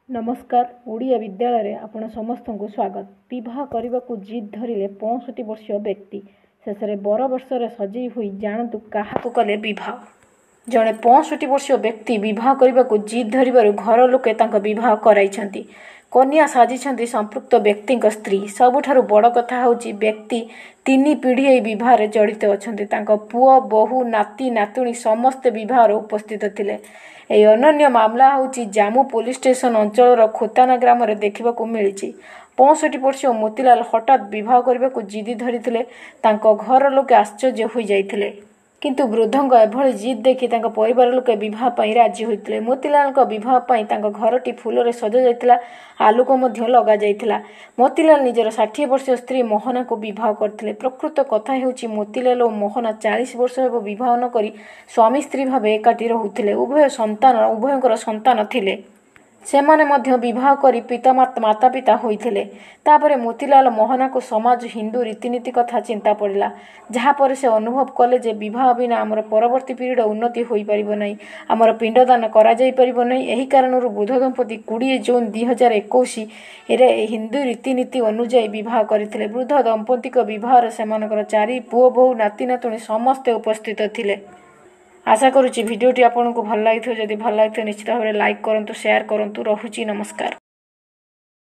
नमस्कार ओडिया विद्यालय रे आपण समस्त को स्वागत। विवाह करने को जिद धरिले 65 वर्षीय व्यक्ति शेष में 12 वर्षर सजेई हुई जानतु क्या कले विवाह। जड़े 65 वर्षीय व्यक्ति विवाह करने को जिद धरवर घर लोके विवाह कराई कन्या साजी संपृक्त व्यक्ति स्त्री। सबुठारु बड़ कथा होची व्यक्ति 3 पीढ़ी बहुत जड़ित अच्छा पुओ बहु नाती नातुणी समस्ते बहुत उपस्थित थिले। यह अनन्य मामला होची जामु पुलिस स्टेशन अंचल खोताना ग्राम में देखा मिली। 65 वर्षीय मोतीलाल हठात विवाह करने को जिदी धरी घर लोके आश्चर्य हो जाते किंतु वृद्धंक एभली जिद देखि परिवार लोके विवाह पाई राजी होते। मोतीलाल विवाह पाई घरटी फूल सजा जाइतिला, आलोक मध्य लगा जाइतिला। मोतीलाल निजर 60 वर्षीय स्त्री मोहना को विवाह करथिले। प्रकृत कथा हेउची मोतीलाल और मोहना 40 वर्ष हेब विवाह न करी स्वामी स्त्री भाव एकाठी रहुथिले। उभयंकर संतान थिले। सेमाने मध्य विवाह करी पिता माता पिता होइथिले। तापरे मोतीलाल मोहना को समाज हिंदू रीतिनीति कथा चिंता पड़िला, जहाँपर से अनुभव कले जे विवाह बिना आमर परवर्ती पीढ़ी उन्नति होई परिबो नहीं, आमर पिंडदान करा जाई परिबो नहीं। एही कारणरू बुध दंपति 20 जून 2021 रे हिंदू रीतिनीति अनुଯାयी विवाह करथिले। वृद्ध दंपति विवाह सेमानकर 4 पुओ बहु नाती नातुणी समस्ते उपस्थित थिले। आशा करुच्ची भिडियोटी आपको भल लगी। जदि भल लगी निश्चित भाव में लाइक करूँ, शेयर करूँ। रहुची नमस्कार।